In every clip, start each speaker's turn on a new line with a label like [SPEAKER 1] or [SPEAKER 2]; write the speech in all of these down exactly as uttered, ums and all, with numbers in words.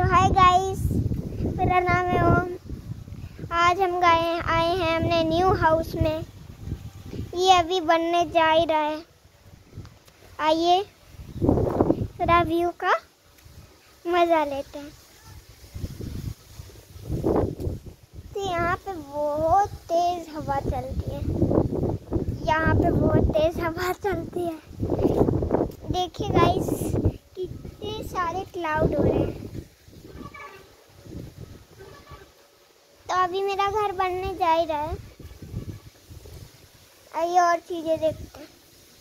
[SPEAKER 1] तो hi guys, मेरा नाम है ओम। आज हम गए आए हैं हमने न्यू हाउस में। ये अभी बनने जा ही रहा है। आइए थोड़ा व्यू का मज़ा लेते हैं। तो यहाँ पे बहुत तेज़ हवा चलती है। यहाँ पे बहुत तेज़ हवा चलती है। देखिए गाइस, कितने सारे क्लाउड हो रहे हैं। तो अभी मेरा घर बनने जा ही रहा है। आइए और चीज़ें देखते हैं।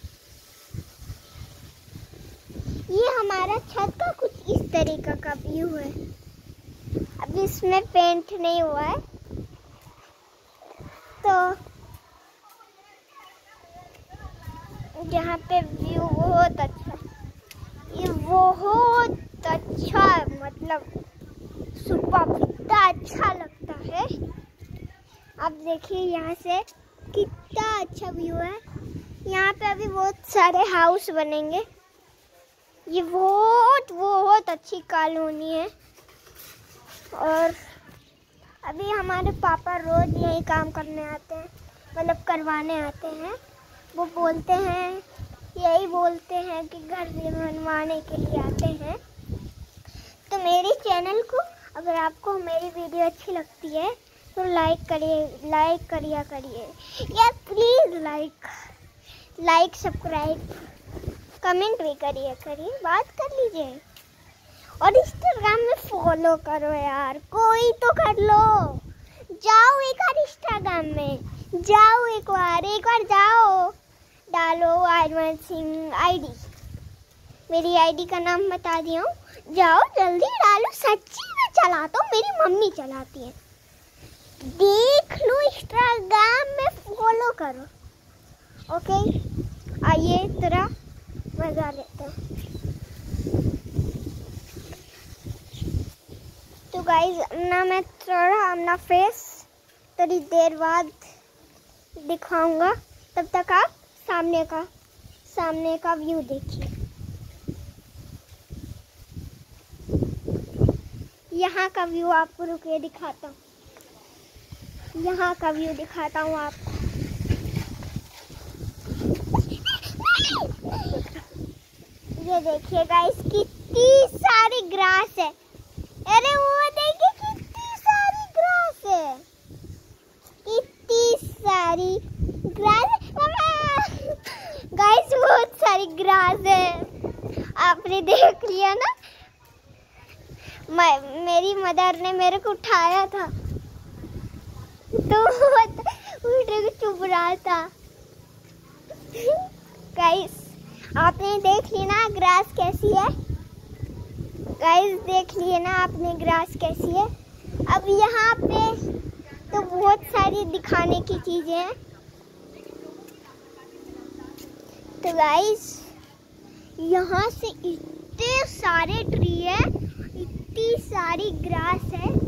[SPEAKER 1] ये हमारा छत का कुछ इस तरीका का व्यू है। अभी इसमें पेंट नहीं हुआ है, तो यहाँ पे व्यू बहुत अच्छा है। ये बहुत अच्छा, मतलब सुपर, कितना अच्छा लगता है। आप देखिए यहाँ से कितना अच्छा व्यू है। यहाँ पे अभी बहुत सारे हाउस बनेंगे। ये बहुत बहुत अच्छी कॉलोनी है। और अभी हमारे पापा रोज यही काम करने आते हैं, मतलब करवाने आते हैं। वो बोलते हैं, यही बोलते हैं कि घर बनवाने के लिए आते हैं। तो मेरी चैनल को, अगर आपको मेरी वीडियो अच्छी लगती है तो लाइक करिए, लाइक करिए करिए यार please, like like subscribe comment भी करिए करिए बात कर लीजिए। और इंस्टाग्राम में फॉलो करो यार, कोई तो कर लो। जाओ एक बार इंस्टाग्राम में, जाओ एक बार एक बार जाओ, डालो आयरन सिंह आईडी। मेरी आईडी का नाम बता दिया हूँ। जाओ जल्दी डालो, सच्ची में चलाता हूँ, मेरी मम्मी चलाती है। देख लो, इंस्टाग्राम में फॉलो करो। ओके, आइए तेरा मजा लेते हैं। तो गाइज, ना मैं थोड़ा अपना फेस थोड़ी देर बाद दिखाऊंगा। तब तक आप सामने का सामने का व्यू देखिए। यहाँ का व्यू आपको रुके दिखाता हूँ। यहाँ का व्यू दिखाता हूँ आपको। ये देखिए गाइस, कितनी सारी ग्रास है। अरे वो देखिए कितनी सारी ग्रास है, कितनी सारी ग्रास गाइस, बहुत सारी ग्रास है। आपने देख लिया ना, मैं, मेरी मदर ने मेरे को उठाया था तो उठ चुप रहा था। गाइस, आपने देख ली ना ग्रास कैसी है। गाइस, देख लिए ना आपने ग्रास कैसी है। अब यहाँ पे तो बहुत सारी दिखाने की चीजें हैं। तो गाइस, यहाँ से इतने सारे ट्री है, इतनी सारी ग्रास है।